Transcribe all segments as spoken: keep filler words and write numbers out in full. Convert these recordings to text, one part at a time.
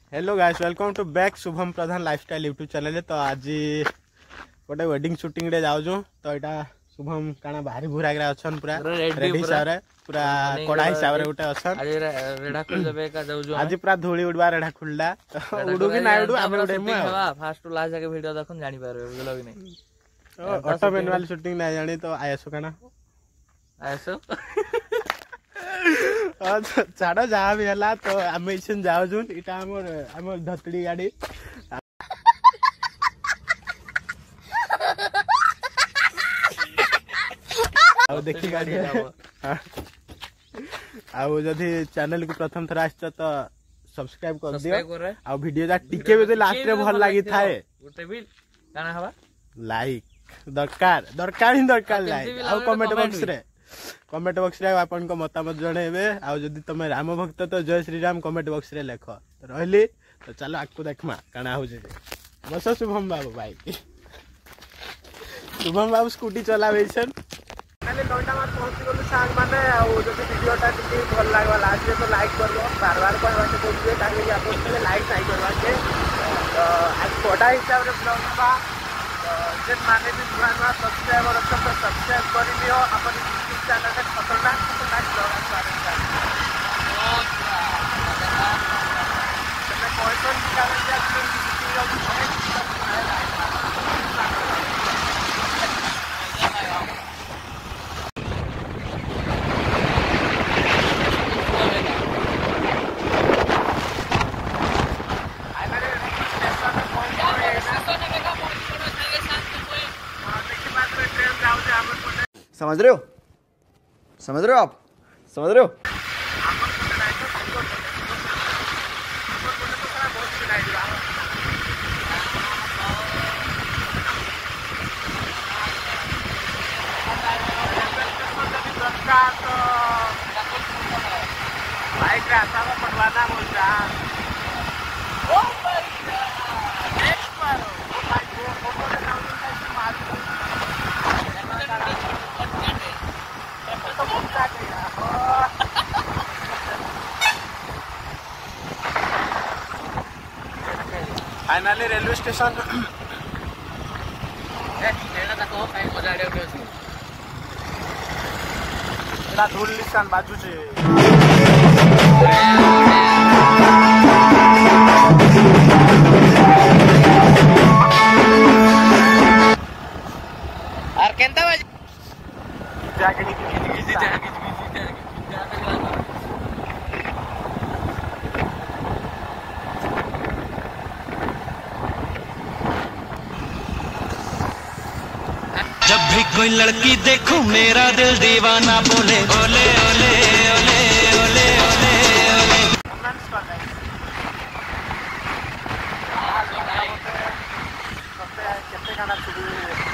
Hello guys, welcome to back Shubham Pradhan lifestyle YouTube channel. तो आज गोटे वेडिंग शूटिंग रे जाऊँ तो यहाँ शुभम काना बाहरी भूरा अच्छन पूरा रेडी हिसाब से पूरा कड़ा हिसाब से गोटे अच्छन आज पूरा धूली उड़वा रेढ़ा खुलला तो उड़ू कि ना उड़ू आमे उड़े मु फास्ट टू लास्ट जाके वीडियो देखन जानि पारबे बुझलो कि नहीं। ऑटो मैनुअल शूटिंग ना जानी तो आयसो काना आयसो छाड़ जहाँ भी है तो आम इसन जाऊँ इटा आम धतड़ी गाड़ी देखी गाड़ी आउ जदि चैनल को प्रथम थर आस तो सब्सक्राइब कर दियो आ वीडियो जा टिके भी लास्ट रे भल लागि थाए गोटे भी काना हवा लाइक दरकार दरकार ही दरकार लाइक आ कमेंट बॉक्स रे कमेंट बॉक्स रे आपन को मतामत जणेबे आ जदि तमे राम भक्त तो जय श्री राम कमेंट बॉक्स रे लेख तो रहली तो चलो आकु देखमा काना हो जे बस शुभम बाबू भाई शुभम बाबू स्कूटी चलावेछन खाली नौटा मार पहुंच गेलु सांग माने आ जदि वीडियोटा टिके भल लागवा लास्ट रे तो लाइक करबो बार बार कहबा के बोलिए ताकि आपन के लाइक नहीं करबा के तो आज कोडा हिसाब रे ब्लॉग बा जे माने भी पुराना सब्सक्राइबर अच्छा तो सब्सक्राइब कर लियो अपन यूट्यूब चैनल में खतरनाक खतरनाक ब्लॉग आ बहुत मैं पॉइंट निकाल के आपको समझ रहे हो समझ रहे हो आप समझ रहे हो बाइक रास्ता में पटवाना बोलता फाइनली रेलवे स्टेशन धूल निशान बाजू से जब भी कोई लड़की देखूं मेरा दिल दीवाना बोले ओले ओले ओले ओले ओले ओले कितने गाना शुरू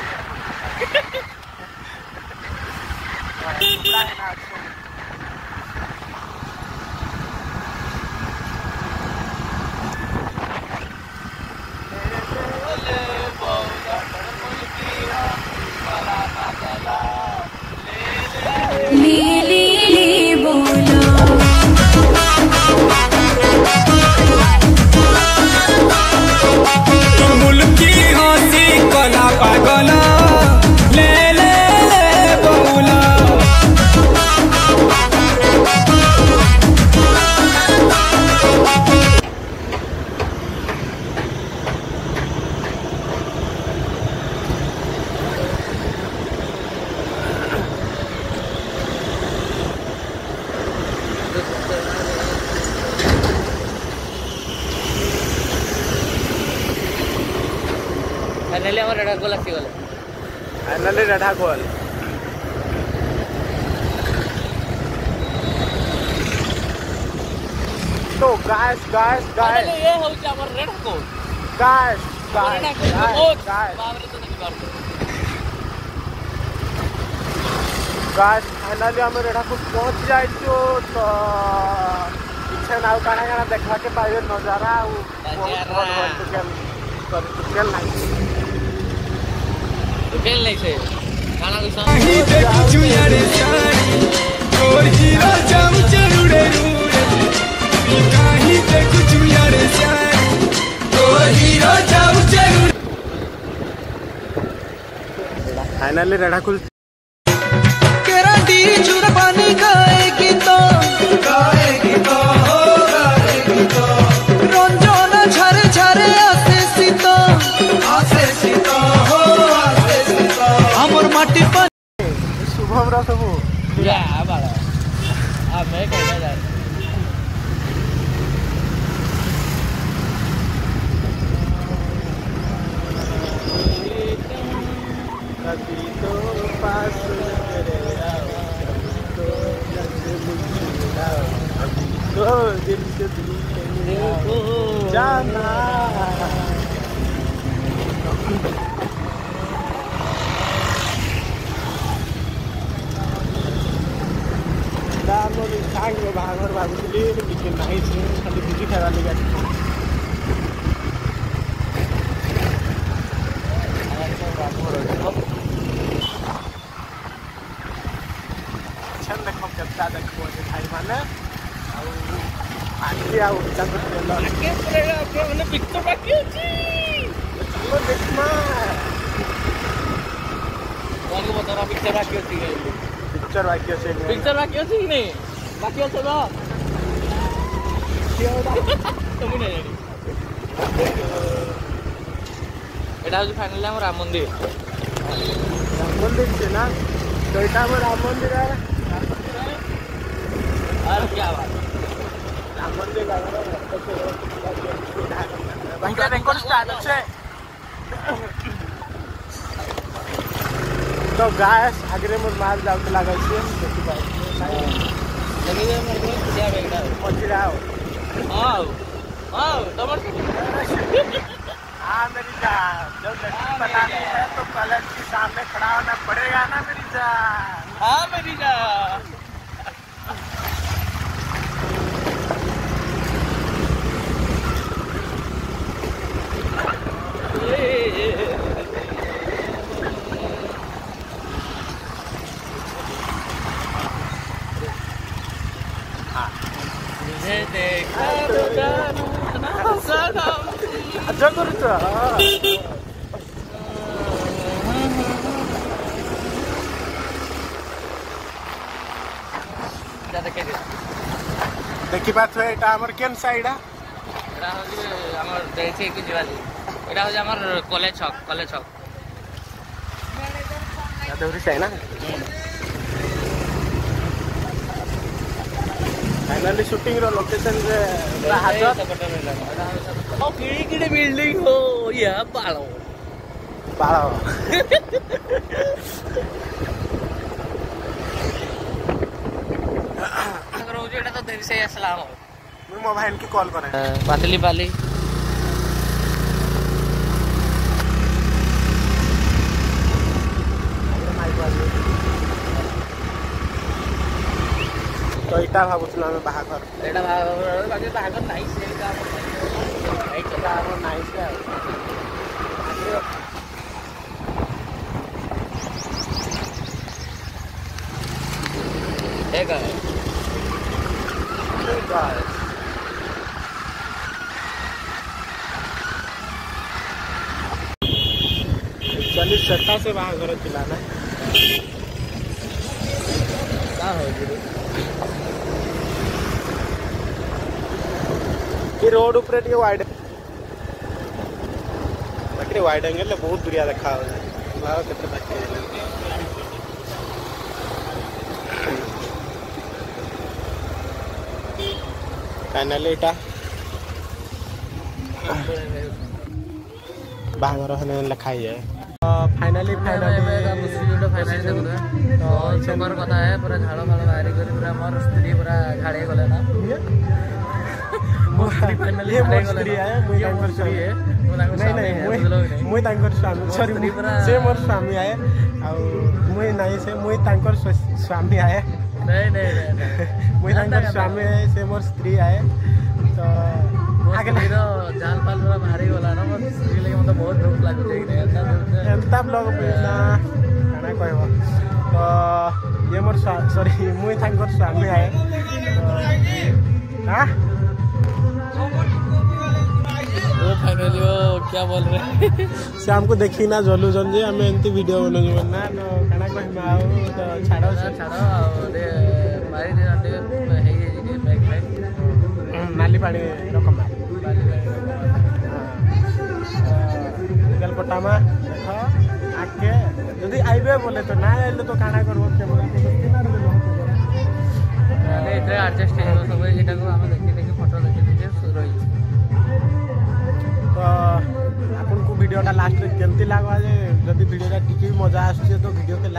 फाइनली हमर रेडा गोल आसी गले फाइनली रेडा गोल तो गाइस गाइस गाइस ये हो जा हमर रेडा गोल गाइस गाइस गाइस बाबरे तो नहीं करते गाइस फाइनली हम रेडा को पहुंच जाई तो पीछे नाउ काना काना देखा के पाइबे नजारा बहुत बहुत तो केल नहीं खेल नहीं से खाना को कहीं देखूं यार सारी और हीरा जाम चरुड़े रूड़े कहीं देखूं यार सारी फाइनाली रेढ़ाखुल केराडी जुरबानी गाएगी तो गाएगी तो हो गाएगी तो रंजन झरे झरे आसे सीता आसे सीता हो आसे सीता हमर माटी पर शुभम रा सब या बाला आ मैं कहना जा कभी तो पास मेरे आओ कभी तो नजदीक आओ कभी तो दिल से दिल को जाना दामोली सांग में भागवर भागुली लेकिन नहीं छे खाली बिजी खावा लगा छन देखो केतना देखो जे भाई माने आके आ उच्चा कर देला आके पड़ेगा आपके माने पिक्चर बाकी अछि चलो देखमा वाली बतारा पिक्चर बाकी अछि पिक्चर बाकी अछि पिक्चर बाकी अछि कि नहीं बाकी अछि बा तुम नहीं जानी एटा हो फाइनल हम राम मंदिर राम मंदिर से ना तो इटा में राम मंदिर है और क्या बात राम मंदिर का भैया रिकॉर्ड स्टार्ट है तो गाइस आगरे मोर माल जाउत लागै छै देखि पाइ लगे जे मोर को पूजा बेगड़ा मजिरा आओ आओ तमर हाँ मेरी जान जब लड़की बतानी है तो कलर के सामने खड़ा होना पड़ेगा ना मेरी जान हाँ मेरी जान मुझे देखा तो जाना सनम अच्छा करू तो देखी बात हुए एटा हमर केन साइड है एटा हो जे हमर देखे कि जीवाली एटा हो जे हमर कॉलेज छक कॉलेज छक दौरी से ना फाइनली शूटिंग रो लोकेशन रे हाजर ओ किड़ी किड़ी बिल्डिंग हो या पालो पालो अगर हो जेटा तो देर से अस्सलाम मैं मोबाइल की कॉल करे पातली पाली तो इटा भाबुथला में बाहाघर एटा बाकी बाहाघर नाही से का नाही चला हमर नाइस है हे का चलिए सट्टा से बाहाघर चिल्लाना का हो गुरु ये रोड ऊपर टे वाइड बाकी वाइड एंगल बहुत बढ़िया देखा हो भाव केते बाकी फाइनली एटा बाहाघर हने लिखाई है फाइनली फाइनली फाइनली देखो तो सुपर कथा है पूरा झाड़ फाड़ बाहरी कर पूरा मोर स्त्री पूरा झाड़े गले ना मोर स्त्री फाइनली ये मोर स्त्री है मुई तांकर स्त्री है नहीं नहीं मुई मुई तांकर स्वामी सॉरी से मोर स्वामी आए आ मुई नहीं से मुई तांकर स्वामी आए नहीं नहीं नहीं मुई तांकर स्वामी है से मोर स्त्री आए तो आगे हीरो जाल पाल पूरा भारी गला ना मोर स्त्री लगे मतलब बहुत दुख लागु देख रे एंता ब्लॉग ना खाना कहबो तो ये मोर सॉरी मुई तांकर स्वामी आए हां वो फाइनली वो क्या बोल रहे हैं से हमको देखी ना जलुचन जे आम एमती वीडियो बनौଛୁ ना तो काना कहमा आउ तो छाड़ छाड़ मारी बैग बैग नाली पानी रकम गलपटामा देख आगे यदि आइबे बोले तो ना आइले तो काना करबो कैमरा एथे एडजस्ट हो सब एटा को हम देखि देखि फोटो देखि देखि रही तो आपन को वीडियो टा लास्ट रे केमती लागवा जे जदी वीडियो टा टिके मजा आछे तो वीडियो के